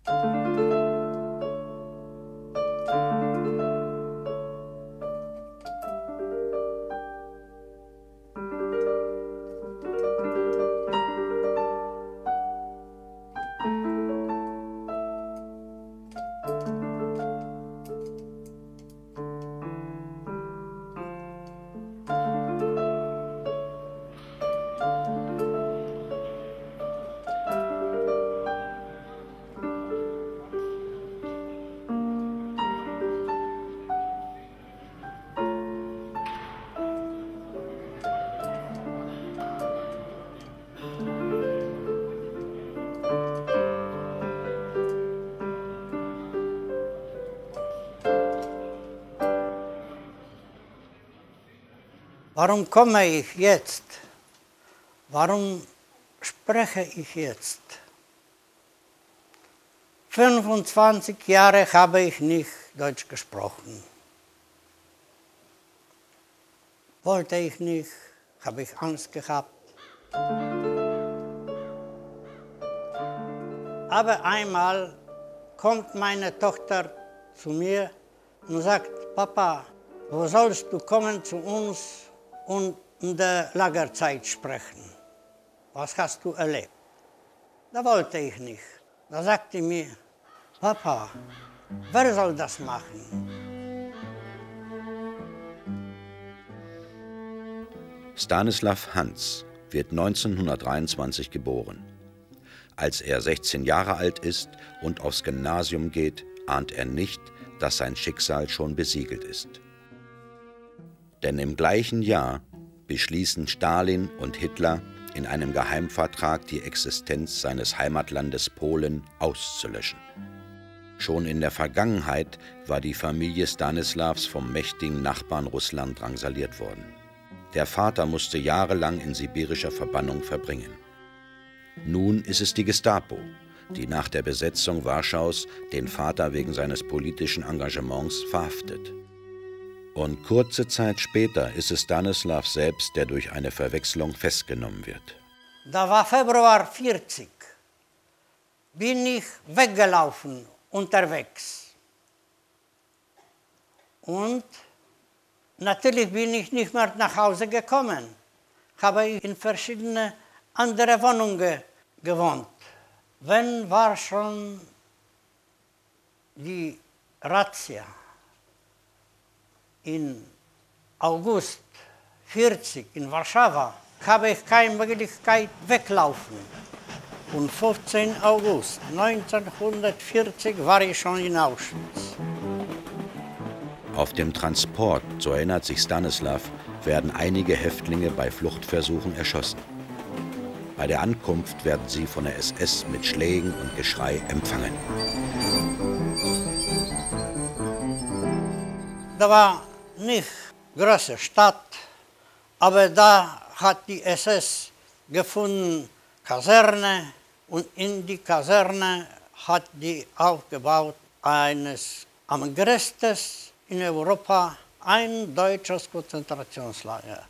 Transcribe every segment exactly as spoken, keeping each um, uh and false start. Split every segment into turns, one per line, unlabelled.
Warum komme ich jetzt? Warum spreche ich jetzt? fünfundzwanzig Jahre habe ich nicht Deutsch gesprochen. Wollte ich nicht, habe ich Angst gehabt. Aber einmal kommt meine Tochter zu mir und sagt, Papa, wo sollst du kommen zu uns und in der Lagerzeit sprechen? Was hast du erlebt? Da wollte ich nicht. Da sagte sie mir, Papa, wer soll das machen?
Stanislav Hans wird neunzehnhundertdreiundzwanzig geboren. Als er sechzehn Jahre alt ist und aufs Gymnasium geht, ahnt er nicht, dass sein Schicksal schon besiegelt ist. Denn im gleichen Jahr beschließen Stalin und Hitler in einem Geheimvertrag die Existenz seines Heimatlandes Polen auszulöschen. Schon in der Vergangenheit war die Familie Stanislavs vom mächtigen Nachbarn Russland drangsaliert worden. Der Vater musste jahrelang in sibirischer Verbannung verbringen. Nun ist es die Gestapo, die nach der Besetzung Warschaus den Vater wegen seines politischen Engagements verhaftet. Und kurze Zeit später ist es Stanislav selbst, der durch eine Verwechslung festgenommen wird.
Da war Februar vierzig. Bin ich weggelaufen, unterwegs. Und natürlich bin ich nicht mehr nach Hause gekommen. Habe ich in verschiedene andere Wohnungen gewohnt. Wenn war schon die Razzia in August vierzig in Warschau, habe ich keine Möglichkeit weglaufen. Und fünfzehnten August neunzehnhundertvierzig war ich schon in Auschwitz.
Auf dem Transport, so erinnert sich Stanislav, werden einige Häftlinge bei Fluchtversuchen erschossen. Bei der Ankunft werden sie von der S S mit Schlägen und Geschrei empfangen.
Da war nicht große Stadt, aber da hat die S S gefunden Kaserne und in die Kaserne hat die aufgebaut eines am größten in Europa ein deutsches Konzentrationslager.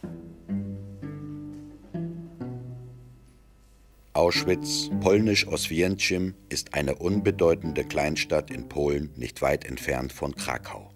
Auschwitz, polnisch Oswięcim, ist eine unbedeutende Kleinstadt in Polen, nicht weit entfernt von Krakau.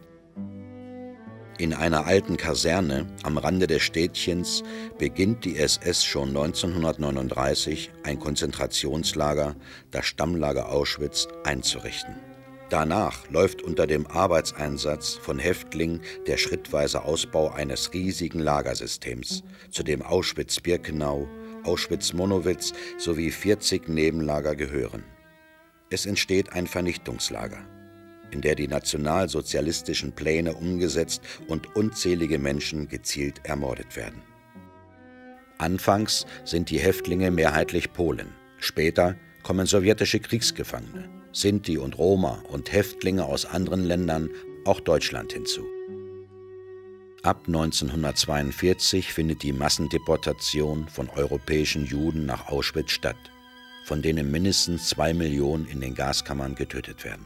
In einer alten Kaserne am Rande des Städtchens beginnt die S S schon neunzehnhundertneununddreißig ein Konzentrationslager, das Stammlager Auschwitz, einzurichten. Danach läuft unter dem Arbeitseinsatz von Häftlingen der schrittweise Ausbau eines riesigen Lagersystems, zu dem Auschwitz-Birkenau, Auschwitz-Monowitz sowie vierzig Nebenlager gehören. Es entsteht ein Vernichtungslager, in der die nationalsozialistischen Pläne umgesetzt und unzählige Menschen gezielt ermordet werden. Anfangs sind die Häftlinge mehrheitlich Polen, später kommen sowjetische Kriegsgefangene, Sinti und Roma und Häftlinge aus anderen Ländern, auch Deutschland hinzu. Ab neunzehnhundertzweiundvierzig findet die Massendeportation von europäischen Juden nach Auschwitz statt, von denen mindestens zwei Millionen in den Gaskammern getötet werden.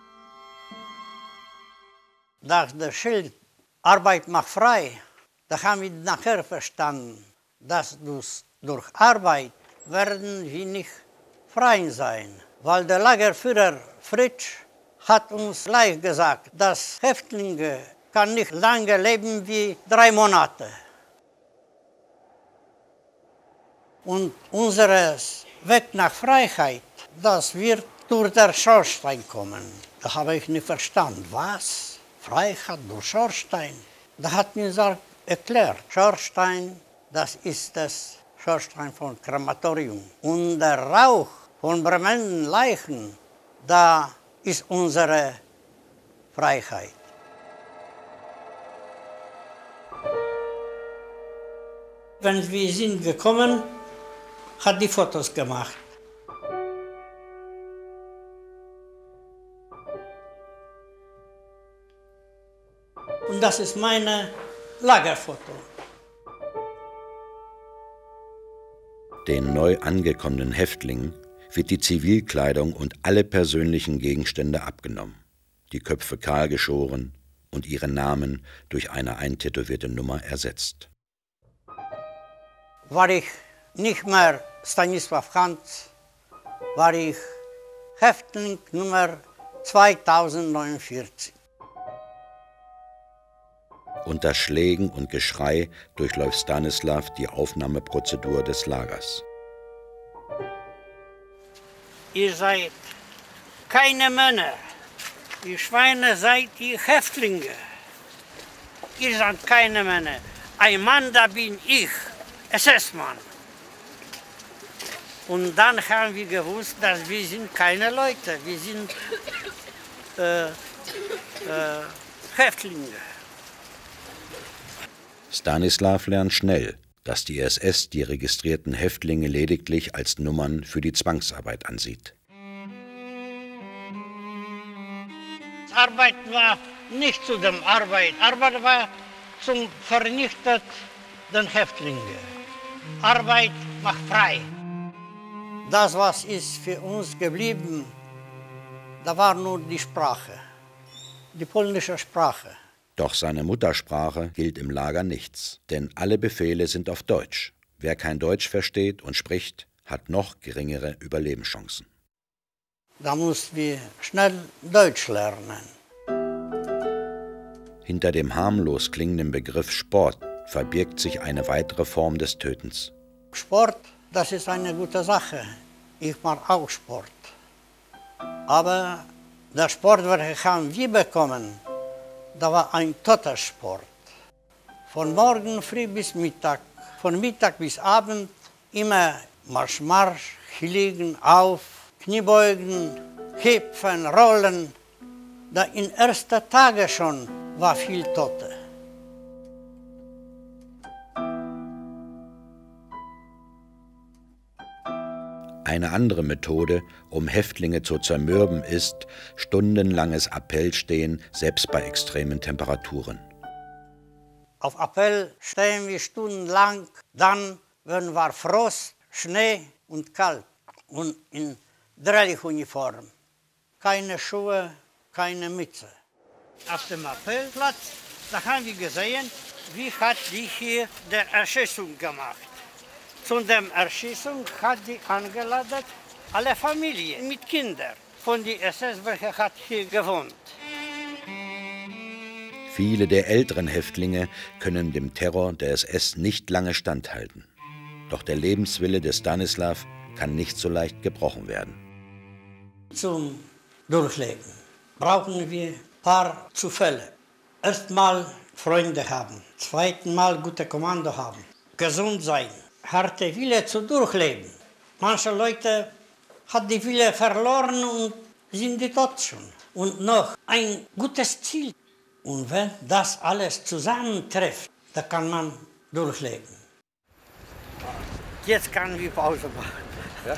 Nach dem Schild Arbeit macht frei, da haben wir nachher verstanden, dass durch Arbeit werden wir nicht frei sein. weil der Lagerführer Fritsch hat uns gleich gesagt, dass Häftlinge kann nicht lange leben wie drei Monate. Und unseres Weg nach Freiheit, das wird durch den Schornstein kommen. Da habe ich nicht verstanden. Was? Freiheit durch Schornstein? Da hat mir gesagt, erklärt, Schornstein, das ist das Schornstein von Krematorium. Und der Rauch von brennenden Leichen, da ist unsere Freiheit. Wenn wir sind gekommen, hat die Fotos gemacht. Und das ist mein Lagerfoto.
Den neu angekommenen Häftlingen wird die Zivilkleidung und alle persönlichen Gegenstände abgenommen, die Köpfe kahl geschoren und ihre Namen durch eine eintätowierte Nummer ersetzt.
War ich nicht mehr Stanisław Hans, war ich Häftling Nummer zweitausendneunundvierzig.
Unter Schlägen und Geschrei durchläuft Stanislav die Aufnahmeprozedur des Lagers.
Ihr seid keine Männer, ihr Schweine seid ihr Häftlinge. Ihr seid keine Männer. Ein Mann, da bin ich, S S-Mann. Und dann haben wir gewusst, dass wir sind keine Leute, wir sind äh, äh, Häftlinge.
Stanislav lernt schnell, dass die S S die registrierten Häftlinge lediglich als Nummern für die Zwangsarbeit ansieht.
Arbeit war nicht zu dem Arbeit, Arbeit war zum Vernichten den Häftlingen. Arbeit macht frei. Das, was ist für uns geblieben, da war nur die Sprache, die polnische Sprache.
Doch seine Muttersprache gilt im Lager nichts, denn alle Befehle sind auf Deutsch. Wer kein Deutsch versteht und spricht, hat noch geringere Überlebenschancen.
Da mussten wir schnell Deutsch lernen.
Hinter dem harmlos klingenden Begriff Sport verbirgt sich eine weitere Form des Tötens.
Sport, das ist eine gute Sache. Ich mache auch Sport. Aber der Sport, den wir bekommen, da war ein toter Sport. Von morgen früh bis Mittag, von Mittag bis Abend, immer Marsch, Marsch, liegen auf, Kniebeugen, hüpfen, rollen. Da in ersten Tagen schon war viel Tote.
Eine andere Methode, um Häftlinge zu zermürben, ist stundenlanges Appellstehen, selbst bei extremen Temperaturen.
Auf Appell stehen wir stundenlang, dann, wenn war Frost, Schnee und kalt und in Dreilich-Uniform. Keine Schuhe, keine Mütze. Auf dem Appellplatz, da haben wir gesehen, wie hat die hier die Erschießung gemacht. Zu der Erschießung hat die angeladen, alle Familien mit Kindern. Von der S S, welche hat hier gewohnt.
Viele der älteren Häftlinge können dem Terror der S S nicht lange standhalten. Doch der Lebenswille des Stanislav kann nicht so leicht gebrochen werden.
Zum Durchleben brauchen wir ein paar Zufälle. Erstmal Freunde haben, zweitens Mal gute Kommando haben, gesund sein, harte Wille zu durchleben. Manche Leute haben die Wille verloren und sind die tot schon. Und noch ein gutes Ziel. Und wenn das alles zusammentrifft, dann kann man durchleben. Jetzt kann wir Pause machen. Ja?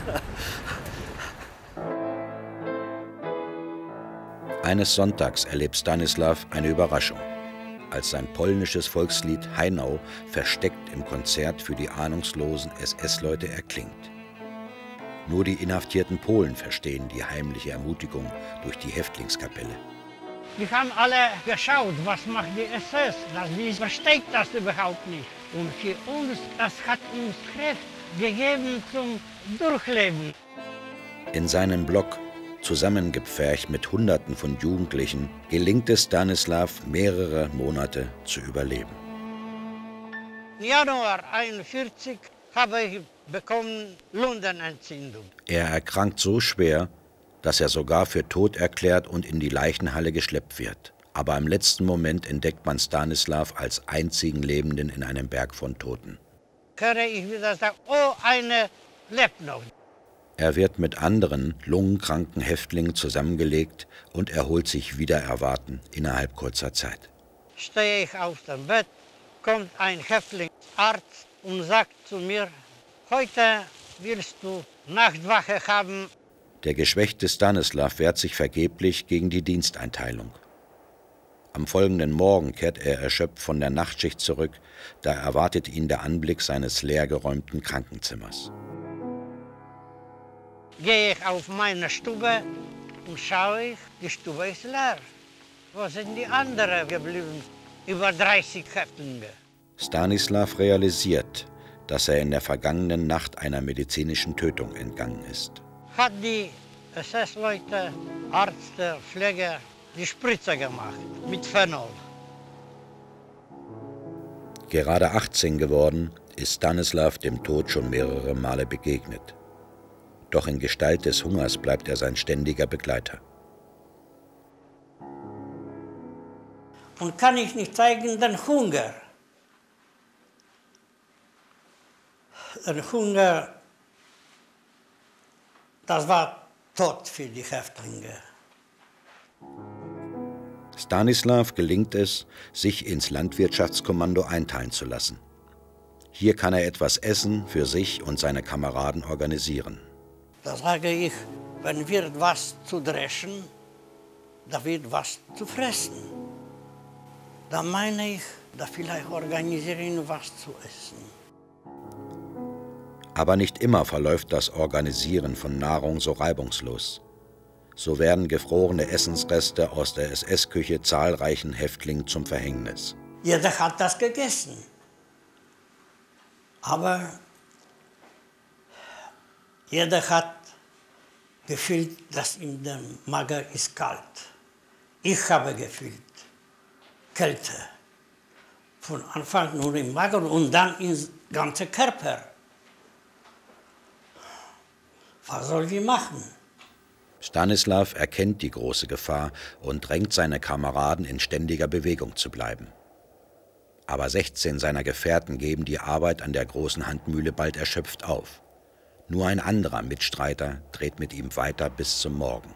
Eines Sonntags erlebt Stanislav eine Überraschung, als sein polnisches Volkslied Heinau versteckt im Konzert für die ahnungslosen S S-Leute erklingt. Nur die inhaftierten Polen verstehen die heimliche Ermutigung durch die Häftlingskapelle.
Wir haben alle geschaut, was macht die S S. Das, die versteht das überhaupt nicht. Und für uns, das hat uns Kraft gegeben zum Durchleben.
In seinem Block, zusammengepfercht mit Hunderten von Jugendlichen, gelingt es Stanislaw, mehrere Monate zu überleben.
Im Januar einundvierzig habe ich bekommen Lungenentzündung.
Er erkrankt so schwer, dass er sogar für tot erklärt und in die Leichenhalle geschleppt wird. Aber im letzten Moment entdeckt man Stanislaw als einzigen Lebenden in einem Berg von Toten.
Höre ich wieder sagen, oh, eine lebt noch.
Er wird mit anderen lungenkranken Häftlingen zusammengelegt und erholt sich wider Erwarten innerhalb kurzer Zeit.
Stehe ich auf dem Bett, kommt ein Häftlingsarzt und sagt zu mir, heute willst du Nachtwache haben.
Der geschwächte Stanislaw wehrt sich vergeblich gegen die Diensteinteilung. Am folgenden Morgen kehrt er erschöpft von der Nachtschicht zurück, da erwartet ihn der Anblick seines leergeräumten Krankenzimmers.
Gehe ich auf meine Stube und schaue ich, die Stube ist leer. Wo sind die anderen geblieben? Über dreißig Häftlinge.
Stanislaw realisiert, dass er in der vergangenen Nacht einer medizinischen Tötung entgangen ist.
Hat die S S-Leute, Ärzte, Pfleger die Spritze gemacht mit Phenol.
Gerade achtzehn geworden, ist Stanislaw dem Tod schon mehrere Male begegnet. Doch in Gestalt des Hungers bleibt er sein ständiger Begleiter.
Und kann ich nicht zeigen, den Hunger. Der Hunger, das war Tod für die Häftlinge.
Stanislaw gelingt es, sich ins Landwirtschaftskommando einteilen zu lassen. Hier kann er etwas Essen für sich und seine Kameraden organisieren.
Da sage ich, wenn wird was zu dreschen, da wird was zu fressen. Da meine ich, da vielleicht organisieren was zu essen.
Aber nicht immer verläuft das Organisieren von Nahrung so reibungslos. So werden gefrorene Essensreste aus der S S-Küche zahlreichen Häftlingen zum Verhängnis.
Jeder hat das gegessen. Aber jeder hat gefühlt, dass in dem Magen ist kalt. Ich habe gefühlt Kälte. Von Anfang nur im Magen und dann im ganzen Körper. Was soll ich machen?
Stanislaw erkennt die große Gefahr und drängt seine Kameraden, in ständiger Bewegung zu bleiben. Aber sechzehn seiner Gefährten geben die Arbeit an der großen Handmühle bald erschöpft auf. Nur ein anderer Mitstreiter dreht mit ihm weiter bis zum Morgen.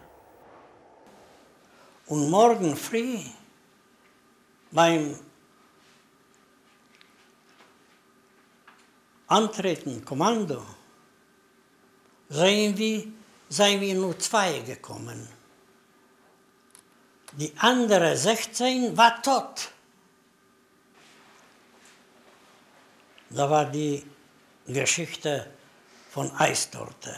Und morgen früh beim Antreten, Kommando, sehen wir, seien wir nur zwei gekommen. Die andere sechzehn war tot. Da war die Geschichte von Eistorte.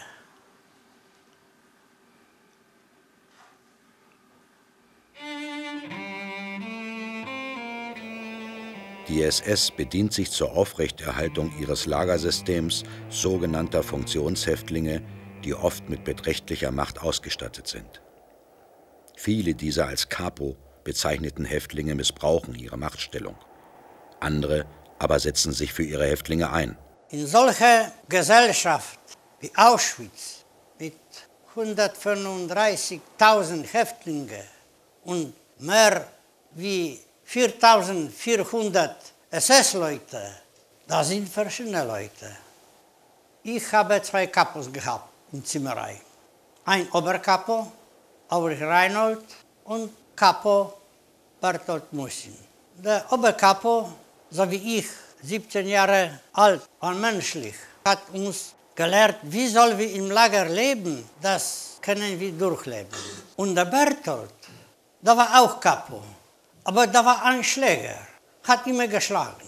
Die S S bedient sich zur Aufrechterhaltung ihres Lagersystems sogenannter Funktionshäftlinge, die oft mit beträchtlicher Macht ausgestattet sind. Viele dieser als Kapo bezeichneten Häftlinge missbrauchen ihre Machtstellung. Andere aber setzen sich für ihre Häftlinge ein.
In solcher Gesellschaft wie Auschwitz mit hundertfünfunddreißigtausend Häftlingen und mehr wie viertausendvierhundert S S-Leute, da sind verschiedene Leute. Ich habe zwei Kapos gehabt in Zimmerei. Ein Oberkapo, Aurich Reinhold, und Kapo Bertolt Musin. Der Oberkapo, so wie ich, siebzehn Jahre alt und menschlich, hat uns gelehrt, wie sollen wir im Lager leben, das können wir durchleben. Und der Bertolt, der war auch Kapo, aber der war ein Schläger, hat immer geschlagen.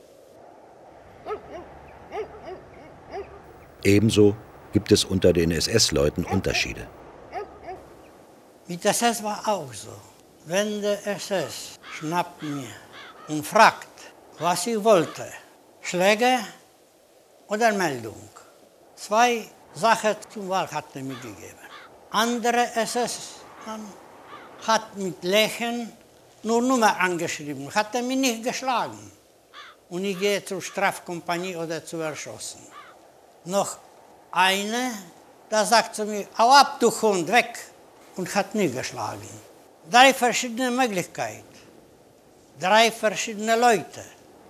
Ebenso gibt es unter den S S-Leuten Unterschiede.
Mit S S war auch so. Wenn der S S schnappt mir und fragt, was ich wollte, Schläge oder Meldung. Zwei Sache zum Wahl hat er mir gegeben. Andere S S-Mann hat mit Lächeln nur Nummer angeschrieben, hat er mich nicht geschlagen. Und ich gehe zur Strafkompanie oder zu erschossen. Noch eine, da sagt zu mir, hau ab, du Hund, weg, und hat nie geschlagen. Drei verschiedene Möglichkeiten, drei verschiedene Leute.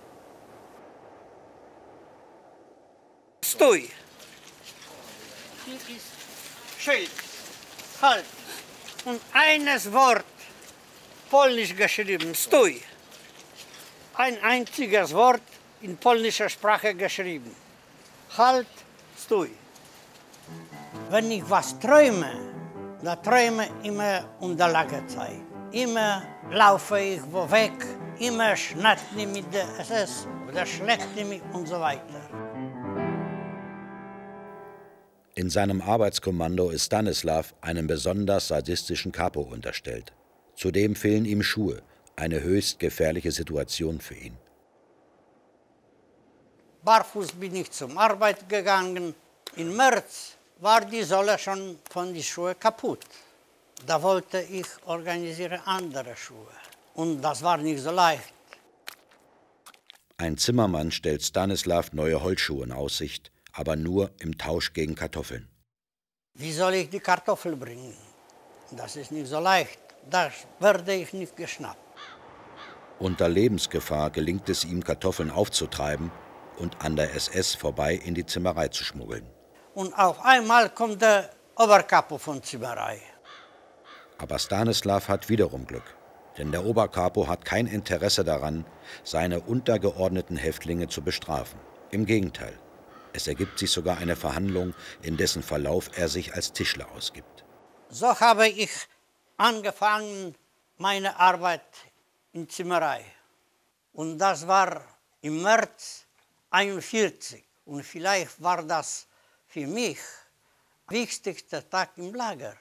Stój. Hier ist Schild, halt. Und eines Wort, polnisch geschrieben, stój. Ein einziges Wort in polnischer Sprache geschrieben. Halt, stój. Wenn ich was träume, da träume ich immer unter Lagerzeit. Immer laufe ich wo weg, immer schnackt mich mit der S S oder schlägt mich und so weiter.
In seinem Arbeitskommando ist Stanislav einem besonders sadistischen Kapo unterstellt. Zudem fehlen ihm Schuhe, eine höchst gefährliche Situation für ihn.
Barfuß bin ich zur Arbeit gegangen. Im März war die Sohle schon von den Schuhen kaputt. Da wollte ich organisieren andere Schuhe. Und das war nicht so leicht.
Ein Zimmermann stellt Stanislav neue Holzschuhe in Aussicht, aber nur im Tausch gegen Kartoffeln.
Wie soll ich die Kartoffel bringen? Das ist nicht so leicht. Da werde ich nicht geschnappt.
Unter Lebensgefahr gelingt es ihm, Kartoffeln aufzutreiben und an der S S vorbei in die Zimmerei zu schmuggeln.
Und auf einmal kommt der Oberkapo von Zimmerei.
Aber Stanislav hat wiederum Glück, denn der Oberkapo hat kein Interesse daran, seine untergeordneten Häftlinge zu bestrafen. Im Gegenteil, es ergibt sich sogar eine Verhandlung, in dessen Verlauf er sich als Tischler ausgibt.
So habe ich angefangen, meine Arbeit in Zimmerei. Und das war im März einundvierzig. Und vielleicht war das für mich der wichtigste Tag im Lager.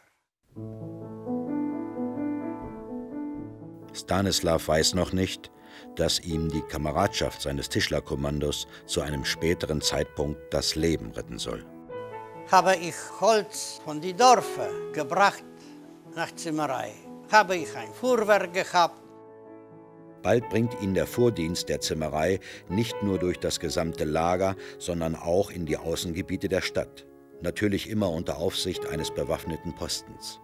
Stanislav weiß noch nicht, dass ihm die Kameradschaft seines Tischlerkommandos zu einem späteren Zeitpunkt das Leben retten soll.
Habe ich Holz von den Dörfern gebracht nach Zimmerei. Habe ich ein Fuhrwerk gehabt.
Bald bringt ihn der Fuhrdienst der Zimmerei nicht nur durch das gesamte Lager, sondern auch in die Außengebiete der Stadt. Natürlich immer unter Aufsicht eines bewaffneten Postens.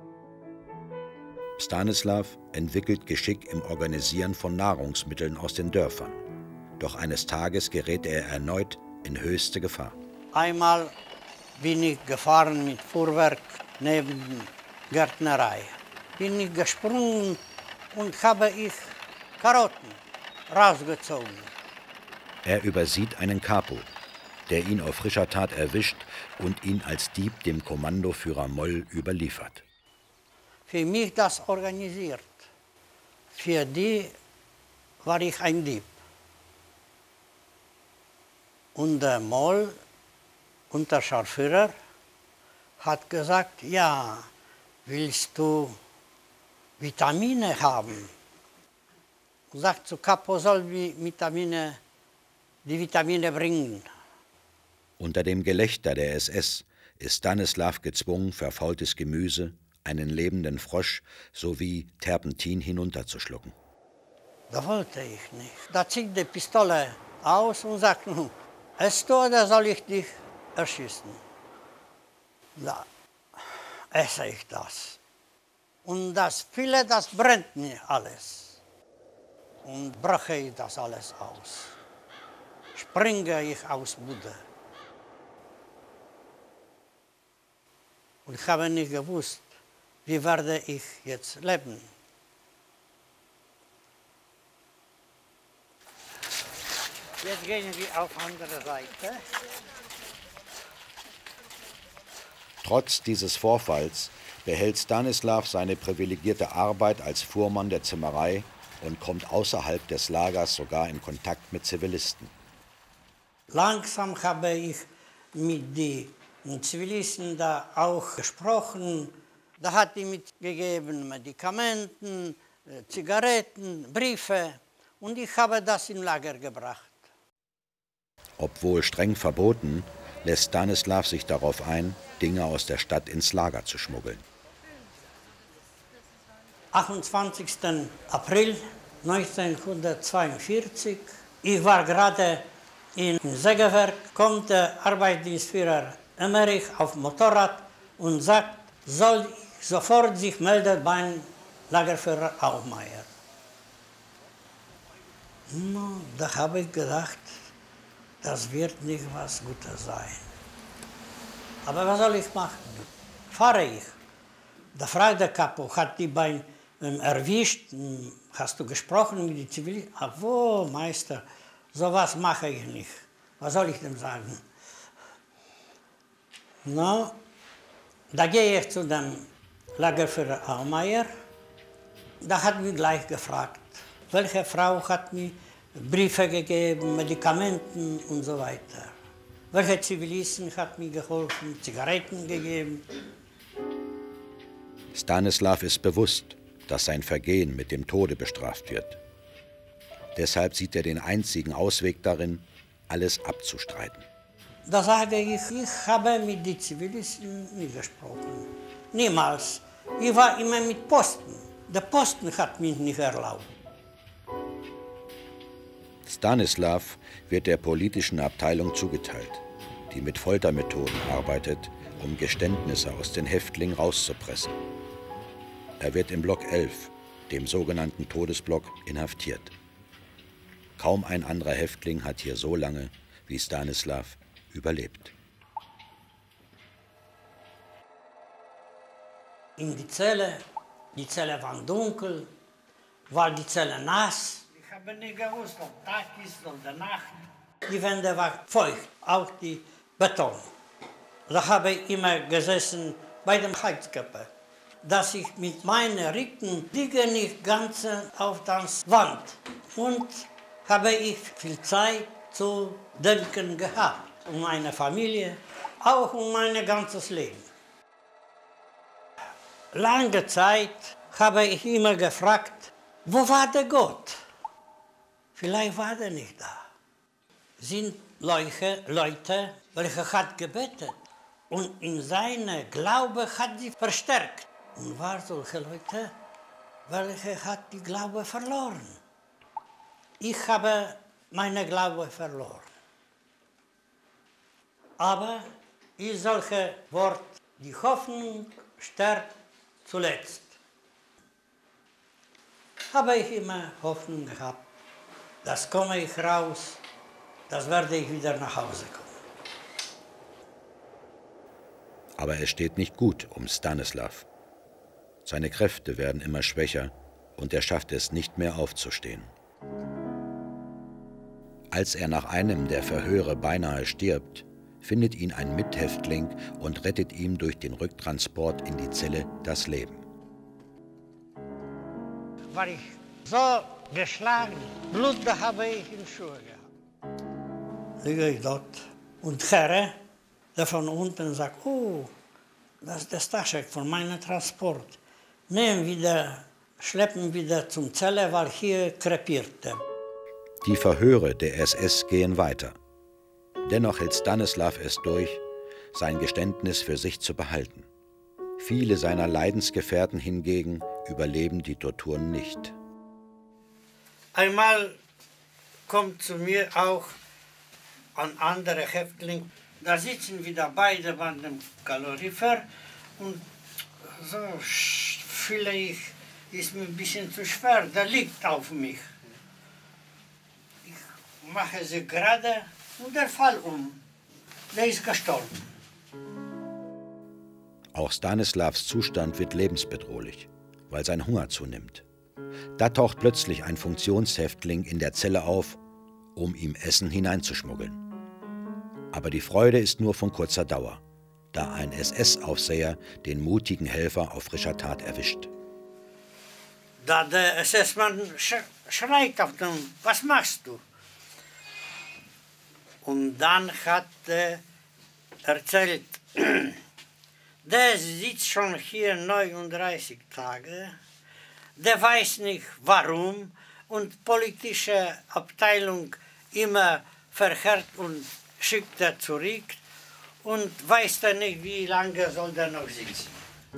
Stanislav entwickelt Geschick im Organisieren von Nahrungsmitteln aus den Dörfern. Doch eines Tages gerät er erneut in höchste Gefahr.
Einmal bin ich gefahren mit Fuhrwerk neben Gärtnerei. Bin ich gesprungen und habe ich Karotten rausgezogen.
Er übersieht einen Kapo, der ihn auf frischer Tat erwischt und ihn als Dieb dem Kommandoführer Moll überliefert.
Für mich das organisiert. Für die war ich ein Dieb. Und der Moll, Unterscharführer, hat gesagt, ja, willst du Vitamine haben? Und sagt zu Kapo, soll die Vitamine, die Vitamine bringen.
Unter dem Gelächter der S S ist Stanislav gezwungen, verfaultes Gemüse, einen lebenden Frosch sowie Terpentin hinunterzuschlucken.
Das wollte ich nicht. Da zieht die Pistole aus und sagt, nun, esst du oder soll ich dich erschießen? Da esse ich das. Und das viele, das brennt mir alles. Und breche ich das alles aus. Springe ich aus Bude. Und ich habe nicht gewusst, wie werde ich jetzt leben. Jetzt gehen wir auf die andere Seite.
Trotz dieses Vorfalls behält Stanislav seine privilegierte Arbeit als Fuhrmann der Zimmerei und kommt außerhalb des Lagers sogar in Kontakt mit Zivilisten.
Langsam habe ich mit den Zivilisten da auch gesprochen. Da hat die mitgegeben Medikamenten, Zigaretten, Briefe und ich habe das im Lager gebracht.
Obwohl streng verboten, lässt Stanislav sich darauf ein, Dinge aus der Stadt ins Lager zu schmuggeln.
achtundzwanzigsten April neunzehnhundertzweiundvierzig. Ich war gerade im Sägewerk, kommt der Arbeitsdienstführer Emmerich auf dem Motorrad und sagt, soll ich sofort sich melden beim Lagerführer Aumeier. No, da habe ich gedacht, das wird nicht was Gutes sein. Aber was soll ich machen? Fahre ich. Da fragt der Kapo, hat die beim ähm, erwischt, hast du gesprochen mit den Zivilisten? Ach wo, Meister, sowas mache ich nicht. Was soll ich dem sagen? No, da gehe ich zu dem Lagerführer Aumeier. Da hat mich gleich gefragt, welche Frau hat mir Briefe gegeben, Medikamenten und so weiter. Welche Zivilisten hat mir geholfen, Zigaretten gegeben.
Stanislav ist bewusst, dass sein Vergehen mit dem Tode bestraft wird. Deshalb sieht er den einzigen Ausweg darin, alles abzustreiten.
Da sage ich, ich habe mit den Zivilisten nie gesprochen. Niemals. Ich war immer mit Posten. Der Posten hat mich nicht erlaubt.
Stanislav wird der politischen Abteilung zugeteilt, die mit Foltermethoden arbeitet, um Geständnisse aus den Häftlingen rauszupressen. Er wird im Block elf, dem sogenannten Todesblock, inhaftiert. Kaum ein anderer Häftling hat hier so lange wie Stanislav überlebt.
In die Zelle, die Zelle war dunkel, war die Zelle nass. Ich habe nicht gewusst, ob Tag ist oder Nacht. Die Wände waren feucht, auch die Beton. Da habe ich immer gesessen bei dem Heizkörper, dass ich mit meinen Rücken liege nicht ganz auf der Wand. Und habe ich viel Zeit zu denken gehabt, um meine Familie, auch um mein ganzes Leben. Lange Zeit habe ich immer gefragt, wo war der Gott? Vielleicht war er nicht da. Sind Leute, Leute, welche hat gebetet und in seiner Glaube hat sie verstärkt. Und waren solche Leute, welche hat die Glaube verloren. Ich habe meine Glaube verloren. Aber ist solche Wort, die Hoffnung stirbt zuletzt. Habe ich immer Hoffnung gehabt, das komme ich raus, das werde ich wieder nach Hause kommen.
Aber es steht nicht gut um Stanislav. Seine Kräfte werden immer schwächer und er schafft es nicht mehr aufzustehen. Als er nach einem der Verhöre beinahe stirbt, findet ihn ein Mithäftling und rettet ihm durch den Rücktransport in die Zelle das Leben.
War ich so geschlagen, Blut da habe ich in Schuhe gehabt. Liege ich dort und Herr, der von unten sagt, oh, das ist der Staschek von meinem Transport. Nehmen wieder, schleppen wieder zum Zelle, weil hier krepierte.
Die Verhöre der S S gehen weiter. Dennoch hält Stanislav es durch, sein Geständnis für sich zu behalten. Viele seiner Leidensgefährten hingegen überleben die Torturen nicht.
Einmal kommt zu mir auch ein anderer Häftling. Da sitzen wieder beide bei dem Kalorifer und so fühle ich, ist mir ein bisschen zu schwer, der liegt auf mich. Ich mache sie gerade und der fällt um. Der ist gestorben.
Auch Stanislavs Zustand wird lebensbedrohlich, weil sein Hunger zunimmt. Da taucht plötzlich ein Funktionshäftling in der Zelle auf, um ihm Essen hineinzuschmuggeln. Aber die Freude ist nur von kurzer Dauer, da ein S S-Aufseher den mutigen Helfer auf frischer Tat erwischt.
Da der S S-Mann schreit auf den, was machst du? Und dann hat er erzählt, der sitzt schon hier neununddreißig Tage, der weiß nicht warum und politische Abteilung immer verhört und schickt er zurück und weiß er nicht, wie lange soll er noch sitzen.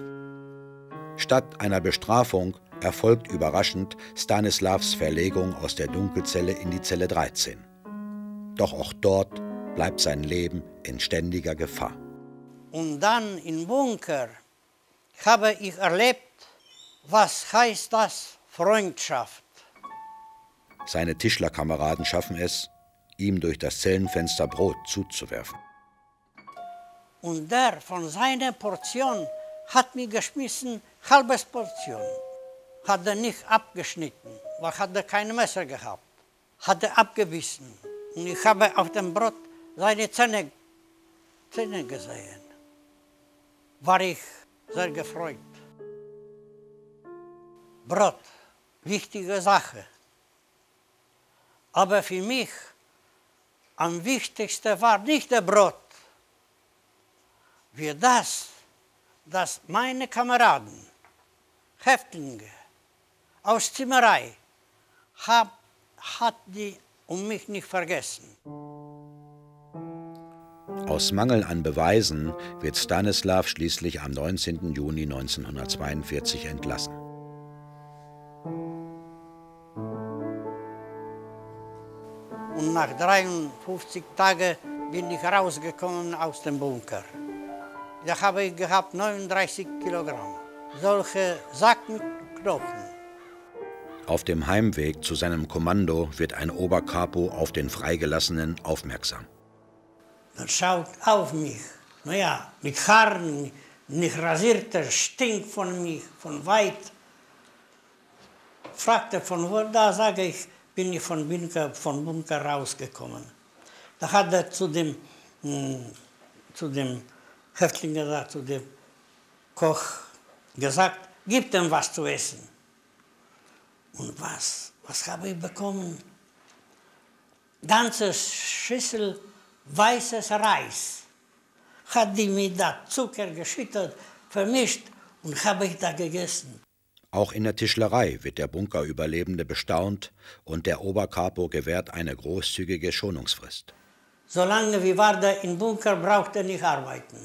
Statt einer Bestrafung erfolgt überraschend Stanislavs Verlegung aus der Dunkelzelle in die Zelle dreizehn. Doch auch dort bleibt sein Leben in ständiger Gefahr.
Und dann im Bunker habe ich erlebt, was heißt das Freundschaft.
Seine Tischlerkameraden schaffen es, ihm durch das Zellenfenster Brot zuzuwerfen.
Und der von seiner Portion hat mir geschmissen, halbes Portion. Hat er nicht abgeschnitten, weil hat er kein Messer gehabt. Hat er abgebissen. Und ich habe auf dem Brot seine Zähne, Zähne gesehen. War ich sehr gefreut. Brot, wichtige Sache. Aber für mich am wichtigsten war nicht der Brot. Wie das, dass meine Kameraden, Häftlinge aus Zimmerei, hab, hat die um mich nicht vergessen.
Aus Mangel an Beweisen wird Stanislav schließlich am neunzehnten Juni neunzehnhundertzweiundvierzig entlassen.
Und nach dreiundfünfzig Tagen bin ich rausgekommen aus dem Bunker. Da habe ich gehabt neununddreißig Kilogramm. Solche Sack mit Knochen.
Auf dem Heimweg zu seinem Kommando wird ein Oberkapo auf den Freigelassenen aufmerksam.
Er schaut auf mich. Naja, mit Haaren, nicht rasierter, stinkt von mich, von weit. Fragte von wo, da sage ich, bin ich von Bunker, von Bunker rausgekommen. Da hat er zu dem, mh, zu dem Häftling gesagt, zu dem Koch gesagt, gib ihm was zu essen. Und was? Was habe ich bekommen? Ganze Schüssel weißes Reis. Hat die mit da Zucker geschüttet, vermischt und habe ich da gegessen.
Auch in der Tischlerei wird der Bunkerüberlebende bestaunt und der Oberkapo gewährt eine großzügige Schonungsfrist.
Solange wie war der im Bunker, brauchte er nicht arbeiten.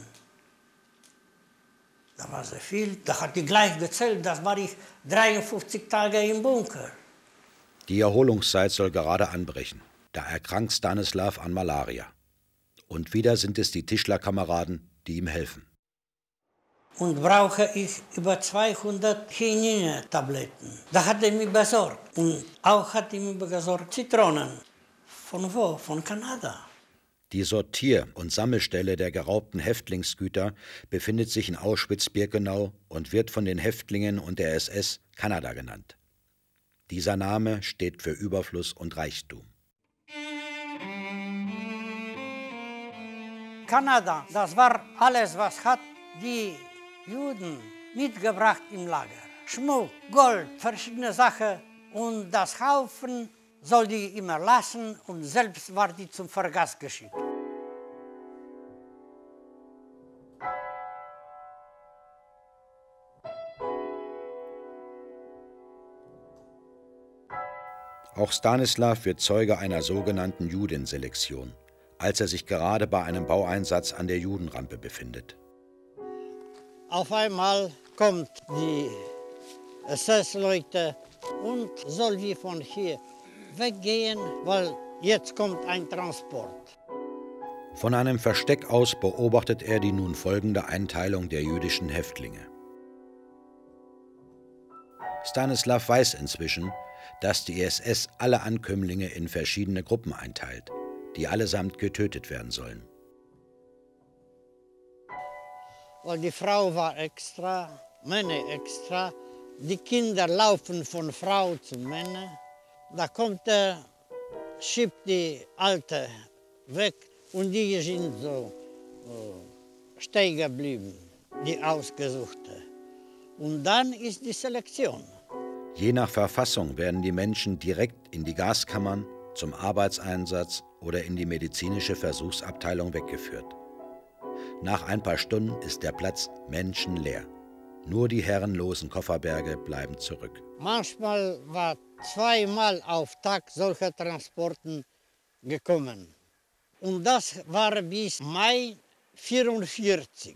Da war sehr viel, da hat die gleich gezählt, das war ich dreiundfünfzig Tage im Bunker.
Die Erholungszeit soll gerade anbrechen. Da erkrankt Stanislav an Malaria. Und wieder sind es die Tischlerkameraden, die ihm helfen.
Und brauche ich über zweihundert Chinin-Tabletten. Da hat er mir besorgt. Und auch hat er mir besorgt Zitronen. Von wo? Von Kanada.
Die Sortier- und Sammelstelle der geraubten Häftlingsgüter befindet sich in Auschwitz-Birkenau und wird von den Häftlingen und der S S Kanada genannt. Dieser Name steht für Überfluss und Reichtum.
Kanada, das war alles, was hat die Juden mitgebracht im Lager. Schmuck, Gold, verschiedene Sachen. Und das Haufen soll die immer lassen und selbst war die zum Vergaß geschickt.
Auch Stanislav wird Zeuge einer sogenannten Judenselektion, als er sich gerade bei einem Baueinsatz an der Judenrampe befindet.
Auf einmal kommt die S S-Leute und soll wir von hier weggehen, weil jetzt kommt ein Transport.
Von einem Versteck aus beobachtet er die nun folgende Einteilung der jüdischen Häftlinge. Stanislav weiß inzwischen, dass die S S alle Ankömmlinge in verschiedene Gruppen einteilt, die allesamt getötet werden sollen.
Weil die Frau war extra, Männer extra, die Kinder laufen von Frau zu Männer. Da kommt er, schiebt die Alte weg und die sind so uh, stehen geblieben, die Ausgesuchte. Und dann ist die Selektion.
Je nach Verfassung werden die Menschen direkt in die Gaskammern, zum Arbeitseinsatz oder in die medizinische Versuchsabteilung weggeführt. Nach ein paar Stunden ist der Platz menschenleer. Nur die herrenlosen Kofferberge bleiben zurück.
Manchmal war zweimal auf Tag solche Transporten gekommen. Und das war bis Mai vierundvierzig.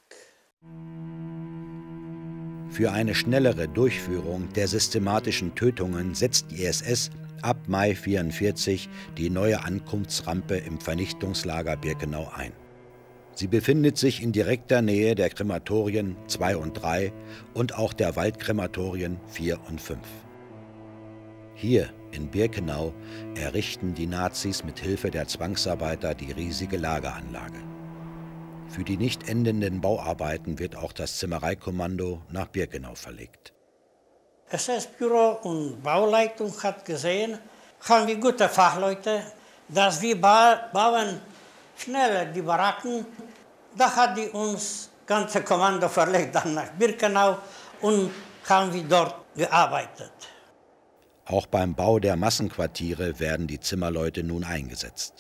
Für eine schnellere Durchführung der systematischen Tötungen setzt die S S ab Mai neunzehnhundertvierundvierzig die neue Ankunftsrampe im Vernichtungslager Birkenau ein. Sie befindet sich in direkter Nähe der Krematorien zwei und drei und auch der Waldkrematorien vier und fünf. Hier in Birkenau errichten die Nazis mit Hilfe der Zwangsarbeiter die riesige Lageranlage. Für die nicht endenden Bauarbeiten wird auch das Zimmereikommando nach Birkenau verlegt.
S S-Büro und Bauleitung hat gesehen, haben wir gute Fachleute, dass wir ba bauen schneller die Baracken. Da hat die uns ganze Kommando verlegt dann nach Birkenau und haben wir dort gearbeitet.
Auch beim Bau der Massenquartiere werden die Zimmerleute nun eingesetzt.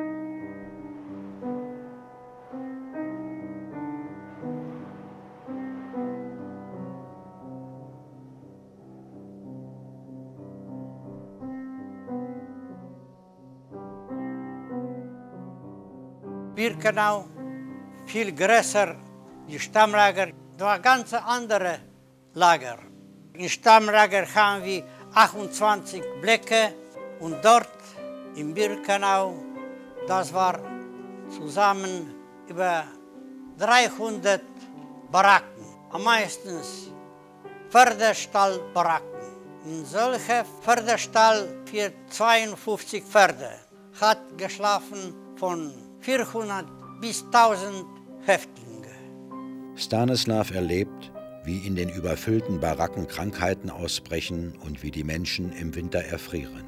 Birkenau, viel größer, die Stammlager, da war ganz andere Lager. Im Stammlager haben wir achtundzwanzig Blöcke und dort in Birkenau, das war zusammen über dreihundert Baracken, am meisten Pferdestallbaracken. In solche Pferdestall für zweiundfünfzig Pferde hat geschlafen von vierhundert bis tausend Häftlinge.
Stanislav erlebt, wie in den überfüllten Baracken Krankheiten ausbrechen und wie die Menschen im Winter erfrieren.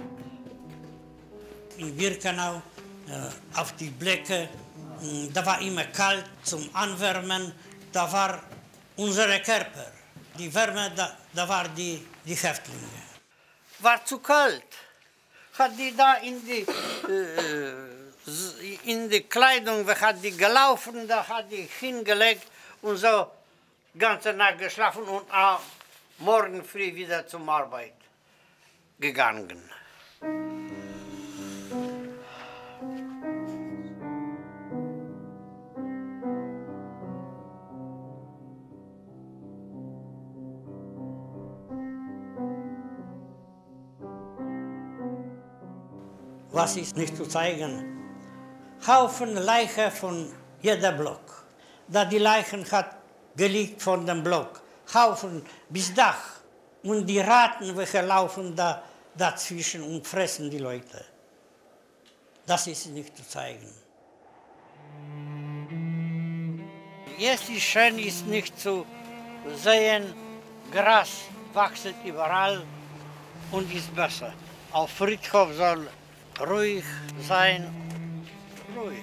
In Birkenau, äh, auf die Blöcke, äh, da war immer kalt zum Anwärmen, da war unsere Körper. Die Wärme, da, da war die, die Häftlinge. War zu kalt. Hat die da in die, äh, in die Kleidung, hat die gelaufen, da hat die hingelegt und so ganze Nacht geschlafen und äh, morgen früh wieder zum Arbeit gegangen. Was ist nicht zu zeigen? Haufen Leichen von jeder Block. Da die Leichen hat gelegt von dem Block. Haufen bis Dach. Und die Ratten, welche laufen da dazwischen und fressen die Leute. Das ist nicht zu zeigen. Jetzt ist schön, ist nicht zu sehen, Gras wächst überall und ist besser. Auf Friedhof soll ruhig sein, ruhig.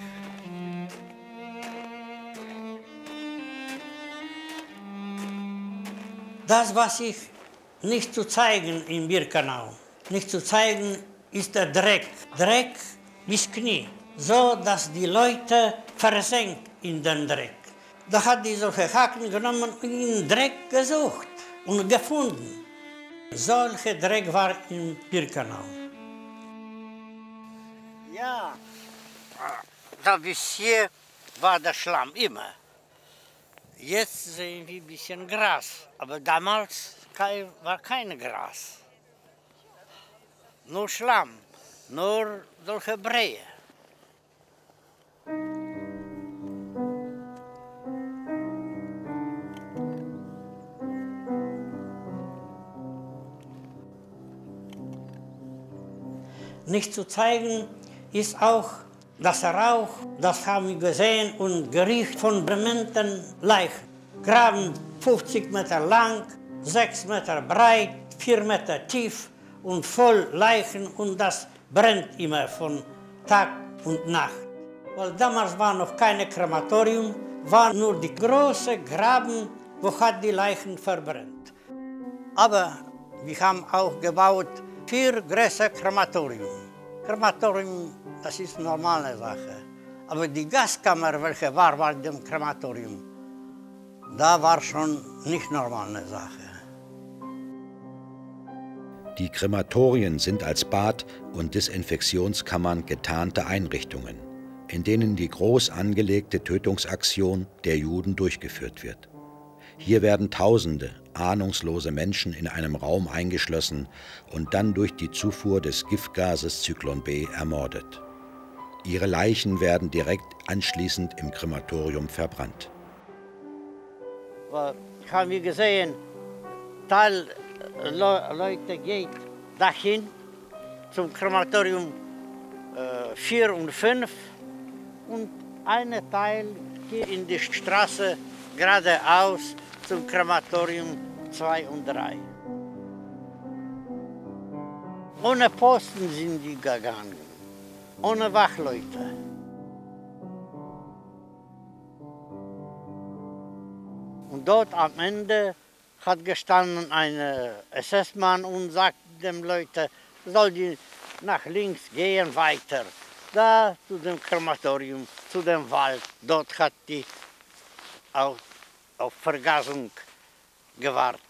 Das, was ich nicht zu zeigen in Birkenau, nicht zu zeigen, ist der Dreck. Dreck bis Knie, so dass die Leute versenkt in den Dreck. Da hat die solche Haken genommen und in den Dreck gesucht und gefunden. Solcher Dreck war in Birkenau. Ja, da bis hier war der Schlamm immer. Jetzt sehen wir ein bisschen Gras, aber damals war kein Gras. Nur Schlamm, nur solche Breie. Nicht zu zeigen ist auch das Rauch, das haben wir gesehen und Gericht von brennenden Leichen. Graben fünfzig Meter lang, sechs Meter breit, vier Meter tief und voll Leichen und das brennt immer von Tag und Nacht. Weil damals war noch kein Krematorium, war nur die große Graben, wo hat die Leichen verbrennt. Aber wir haben auch gebaut vier große Krematorium. Krematorium, das ist eine normale Sache. Aber die Gaskammer, welche war bei dem Krematorium, da war schon nicht normale Sache.
Die Krematorien sind als Bad- und Desinfektionskammern getarnte Einrichtungen. in denen die groß angelegte Tötungsaktion der Juden durchgeführt wird. Hier werden Tausende ahnungslose Menschen in einem Raum eingeschlossen und dann durch die Zufuhr des Giftgases Zyklon B ermordet. Ihre Leichen werden direkt anschließend im Krematorium verbrannt.
Ich habe gesehen, Teil Le Leute geht dahin zum Krematorium äh, vier und fünf und ein Teil geht in die Straße geradeaus zum Krematorium zwei und drei. Ohne Posten sind die gegangen, ohne Wachleute. Und dort am Ende hat gestanden ein S S-Mann und sagt den Leuten, soll die nach links gehen weiter, da zu dem Krematorium, zu dem Wald. Dort hat die auch auf Vergasung gewartet.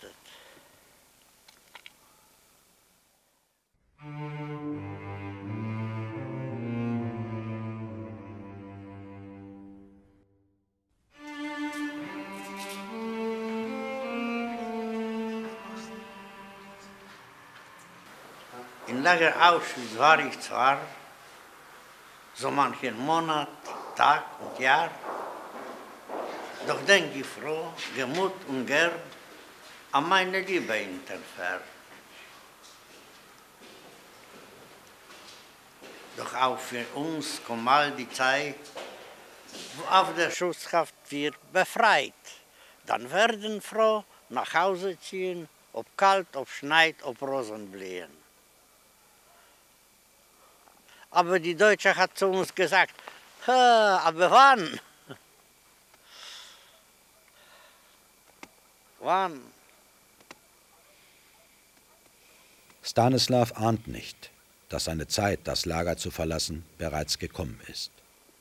In Lager Auschwitz war ich zwar so manchen Monat, Tag und Jahr, doch denke ich froh, Gemut und gern an meine Liebe entfernt. Doch auch für uns kommt mal die Zeit, wo auf der Schusshaft wird befreit. Dann werden froh nach Hause ziehen, ob kalt, ob schneit, ob Rosen blühen. Aber die Deutsche hat zu uns gesagt, aber wann? Wann?
Stanislav ahnt nicht, dass seine Zeit, das Lager zu verlassen, bereits gekommen ist.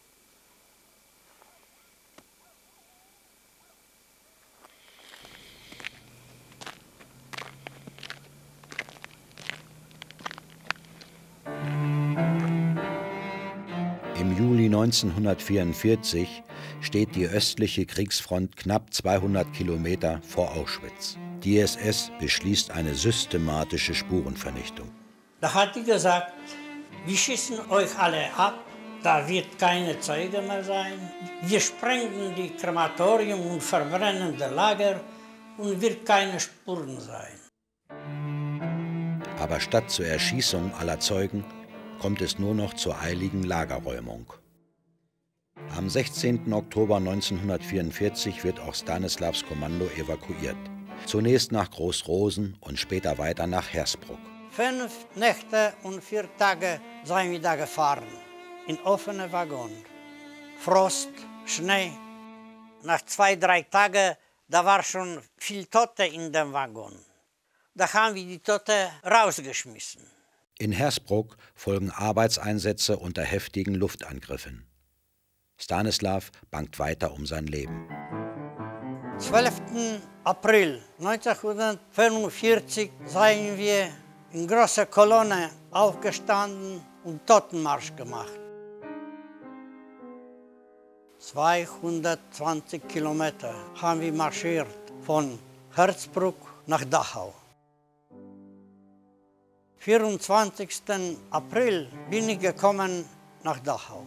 Im Juli neunzehnhundertvierundvierzig steht die östliche Kriegsfront knapp zweihundert Kilometer vor Auschwitz. Die S S beschließt eine systematische Spurenvernichtung.
Da hat die gesagt, wir schießen euch alle ab, da wird keine Zeuge mehr sein. Wir sprengen die Krematorium und verbrennen das Lager und wird keine Spuren sein.
Aber statt zur Erschießung aller Zeugen kommt es nur noch zur eiligen Lagerräumung. Am sechzehnten Oktober neunzehnhundertvierundvierzig wird auch Stanislavs Kommando evakuiert. Zunächst nach Groß-Rosen und später weiter nach Hersbruck.
Fünf Nächte und vier Tage seien wir da gefahren, in offene Waggon. Frost, Schnee. Nach zwei, drei Tagen, da war schon viel Tote in dem Waggon. Da haben wir die Tote rausgeschmissen.
In Hersbruck folgen Arbeitseinsätze unter heftigen Luftangriffen. Stanislav bangt weiter um sein Leben.
zwölften April neunzehnhundertfünfundvierzig seien wir in großer Kolonne aufgestanden und Totenmarsch gemacht. zweihundertzwanzig Kilometer haben wir marschiert, von Hersbruck nach Dachau. vierundzwanzigsten April bin ich gekommen nach Dachau.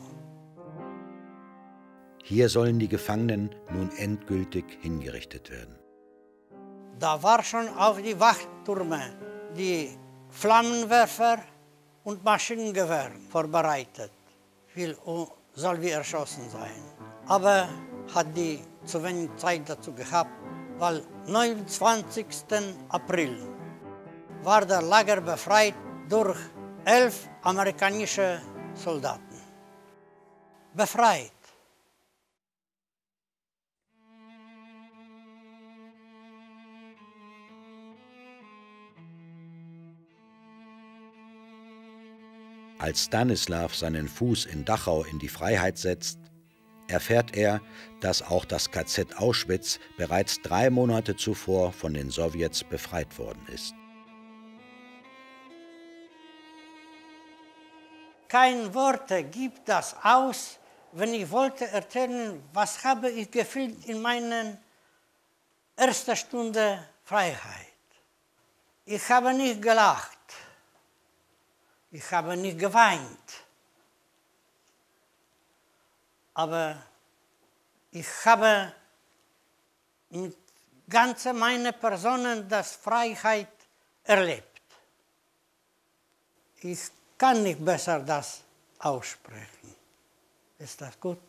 Hier sollen die Gefangenen nun endgültig hingerichtet werden.
Da war schon auf die Wachtürme die Flammenwerfer und Maschinengewehr vorbereitet. Viel soll wir erschossen sein. Aber hat die zu wenig Zeit dazu gehabt, weil neunundzwanzigsten April war das Lager befreit durch elf amerikanische Soldaten. Befreit.
Als Stanislav seinen Fuß in Dachau in die Freiheit setzt, erfährt er, dass auch das K Z Auschwitz bereits drei Monate zuvor von den Sowjets befreit worden ist.
Kein Wort gibt das aus, wenn ich wollte erzählen, was habe ich gefühlt in meiner ersten Stunde Freiheit. Ich habe nicht gelacht. Ich habe nicht geweint. Aber ich habe mit ganzer meiner Person das Freiheit erlebt. Ich kann nicht besser das aussprechen. Ist das gut?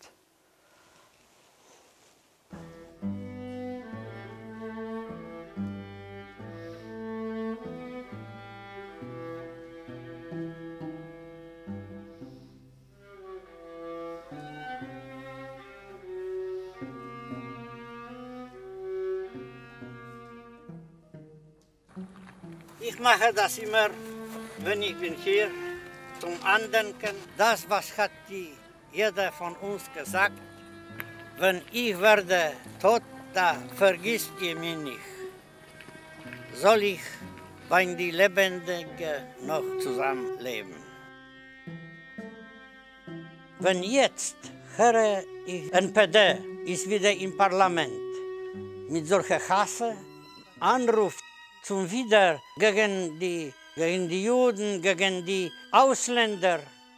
Ich mache das immer, wenn ich bin hier, zum Andenken. Das, was hat die, jeder von uns gesagt, wenn ich werde tot, da vergisst ihr mich nicht. Soll ich bei den Lebenden noch zusammenleben? Wenn jetzt höre ich, N P D ist wieder im Parlament mit solcher Hasse, anruft zum Wieder gegen die, gegen die Juden, gegen die Ausländer,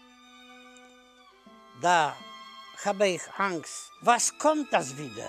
da habe ich Angst. Was kommt das wieder?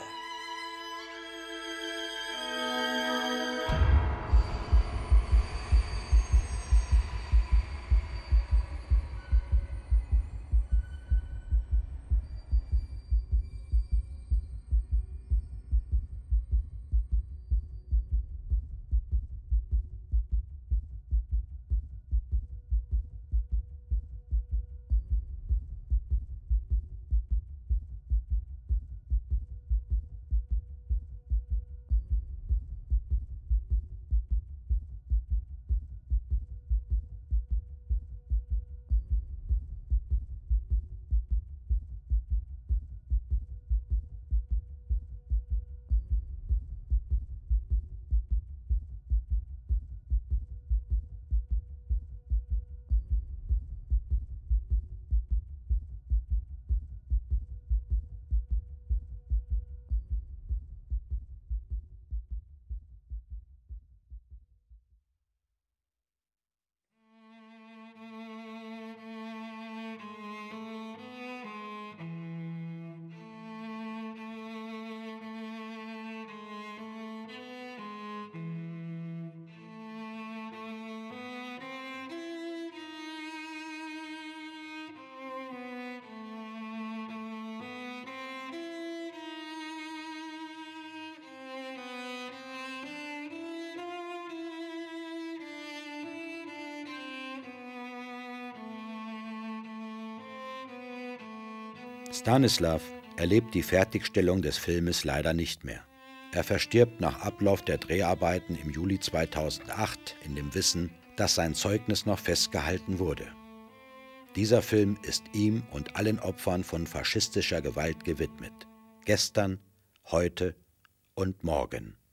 Stanislav erlebt die Fertigstellung des Filmes leider nicht mehr. Er verstirbt nach Ablauf der Dreharbeiten im Juli zweitausendacht in dem Wissen, dass sein Zeugnis noch festgehalten wurde. Dieser Film ist ihm und allen Opfern von faschistischer Gewalt gewidmet. Gestern, heute und morgen.